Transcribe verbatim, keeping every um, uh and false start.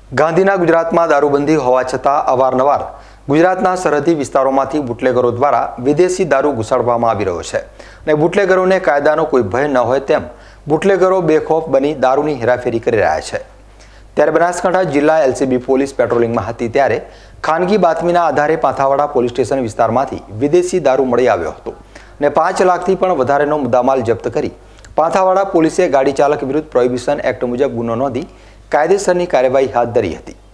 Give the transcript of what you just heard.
ગાંધીના ગુજરાતમાં દારૂબંધી હોવા છતાં અવારનવાર ગુજરાતના સરહદી વિસ્તારોમાંથી બુટલેગરો દ્વારા વિદેશી દારૂ ઘુસાડવામાં આવી રહ્યો છે અને બુટલેગરોને કાયદાનો કોઈ ભય ન હોય તેમ બુટલેગરો બેખોફ બની દારૂની હેરાફેરી કરી રહ્યા છે। ત્યારે બનાસકાંઠા જિલ્લા એલસીબી પોલીસ પેટ્રોલિંગમાં હતી ત્યારે ખાનગી બાતમીના આધારે પાંથાવાડા પોલીસ સ્ટેશન વિસ્તારમાંથી વિદેશી દારૂ મળી આવ્યો હતો અને પાંચ લાખથી પણ વધારેનો મુદ્દામાલ જપ્ત કરી પાંથાવાડા પોલીસે ગાડી ચાલક વિરુદ્ધ પ્રોહિબિશન એક્ટ મુજબ ગુનો નોંધી કાયદેસરની કાર્યવાહી હાથ ધરી હતી।